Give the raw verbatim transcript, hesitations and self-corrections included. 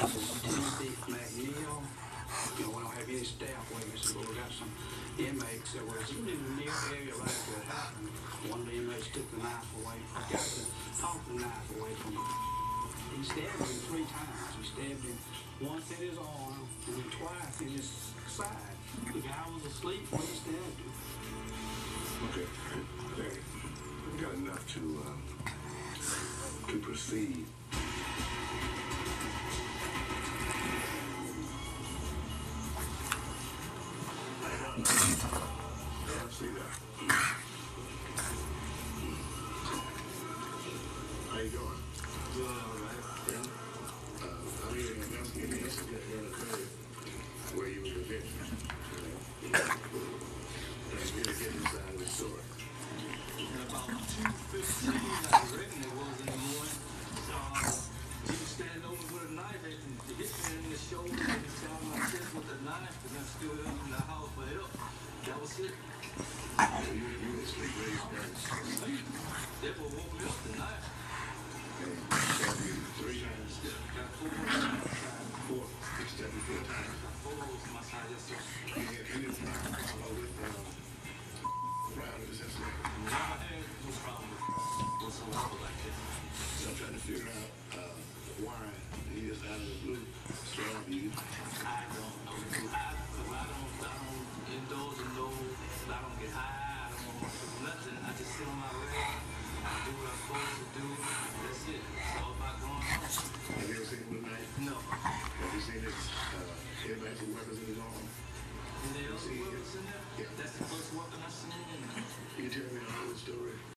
Timothy McNeil. You know, we don't have any staff witnesses, but we got some inmates that was in the near area right after it happened. One of the inmates took the knife away, got the took the knife away from him. He stabbed him three times. He stabbed him once in his arm and then twice in his side. The guy was asleep when he stabbed him. Okay. Okay. We got enough to um, to proceed. Yeah, see that. How you doing? Doing all right. Yeah. Uh, I'm here to investigate the incident that occurred where you were convicted. And I'm here to get inside of the story. At about two fifteen, I reckon it was in the morning. Uh, he was standing over with a knife and he hit me in the shoulder and he stabbed my chest with a knife and I stood up in the house for help. That was it. So you, you were asleep where you started. That what woke me up, the knife. And stabbed you three times. Got four times. Four. He stabbed you four times. Four holes in my side, yes sir. You had any problem with um, Brown in this incident? Never had no problem whatsoever like that. So I'm trying to figure out uh, why he is out of the blue stabbed you. I don't know. I, cause I don't, I don't indulge in those. I don't get high. I don't do nothing. I just sit on my leg. I do what I'm supposed to do. That's it. It's all about going home. Have you ever seen him with a knife? No. Have you seen his uh, anybody with weapons in his arm? Is there other weapons in there? Yeah. That's the first weapon I seen in there. Can you tell me the whole story?